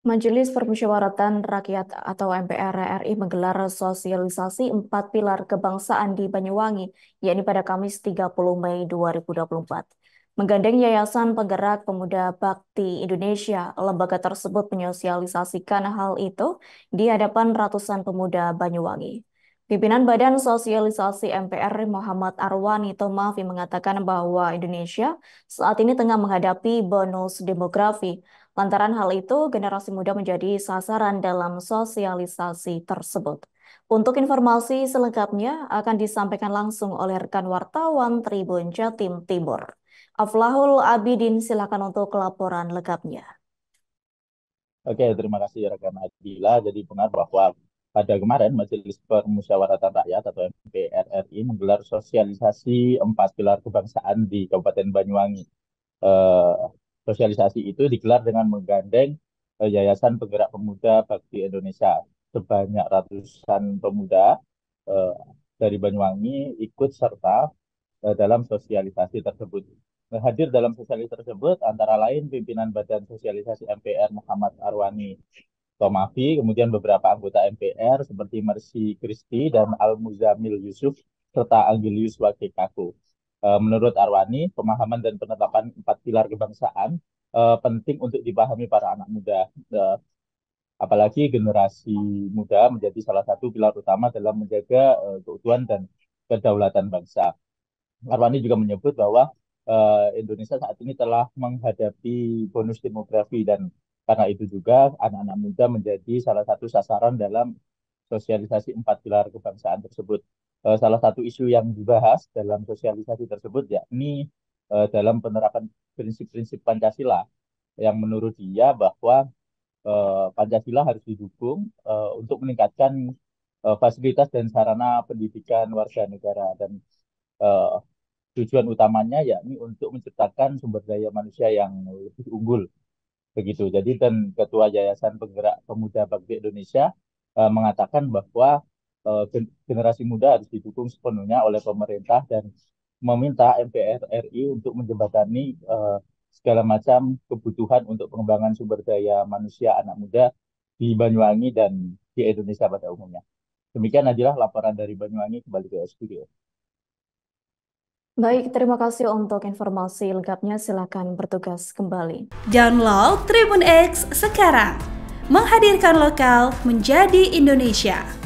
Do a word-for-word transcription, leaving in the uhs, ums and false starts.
Majelis Permusyawaratan Rakyat atau M P R R I menggelar sosialisasi empat pilar kebangsaan di Banyuwangi, yakni pada Kamis tiga puluh Mei dua ribu dua puluh empat. Menggandeng Yayasan Penggerak Pemuda Bakti Indonesia, lembaga tersebut menyosialisasikan hal itu di hadapan ratusan pemuda Banyuwangi. Pimpinan Badan Sosialisasi M P R Muhammad Arwani Tomafi mengatakan bahwa Indonesia saat ini tengah menghadapi bonus demografi. Lantaran hal itu, generasi muda menjadi sasaran dalam sosialisasi tersebut. Untuk informasi selengkapnya akan disampaikan langsung oleh rekan wartawan Tribun Jatim Timur. Aflahul Abidin, silakan untuk laporan lengkapnya. Oke, terima kasih rekan Adila. Jadi benar bahwa pada kemarin Majelis Permusyawaratan Rakyat atau M P R R I menggelar sosialisasi empat pilar kebangsaan di Kabupaten Banyuwangi. Eh, Sosialisasi itu digelar dengan menggandeng eh, Yayasan Penggerak Pemuda Bakti Indonesia. Sebanyak ratusan pemuda eh, dari Banyuwangi ikut serta eh, dalam sosialisasi tersebut. Nah, hadir dalam sosialisasi tersebut antara lain pimpinan Badan Sosialisasi M P R Muhammad Arwani Tomafi, kemudian beberapa anggota M P R seperti Mercy Kristi dan Al Muzamil Yusuf serta Anggelius Wakekaku. Eh, Menurut Arwani, pemahaman dan penetapan empat pilar kebangsaan eh, penting untuk dipahami para anak muda. Eh, Apalagi generasi muda menjadi salah satu pilar utama dalam menjaga eh, keutuhan dan kedaulatan bangsa. Arwani juga menyebut bahwa eh, Indonesia saat ini telah menghadapi bonus demografi dan karena itu juga anak-anak muda menjadi salah satu sasaran dalam sosialisasi empat pilar kebangsaan tersebut. Eh, salah satu isu yang dibahas dalam sosialisasi tersebut yakni eh, dalam penerapan prinsip-prinsip Pancasila yang menurut dia bahwa eh, Pancasila harus didukung eh, untuk meningkatkan eh, fasilitas dan sarana pendidikan warga negara dan eh, tujuan utamanya yakni untuk menciptakan sumber daya manusia yang lebih unggul begitu. Jadi dan Ketua Yayasan Penggerak Pemuda Bakti Indonesia eh, mengatakan bahwa eh, gen- generasi muda harus didukung sepenuhnya oleh pemerintah dan meminta M P R R I untuk menjembatani eh, segala macam kebutuhan untuk pengembangan sumber daya manusia anak muda di Banyuwangi dan di Indonesia pada umumnya. Demikian adalah laporan dari Banyuwangi kembali ke studio. Baik, terima kasih untuk informasi lengkapnya. Silakan bertugas kembali. Download Tribun X sekarang, menghadirkan lokal menjadi Indonesia.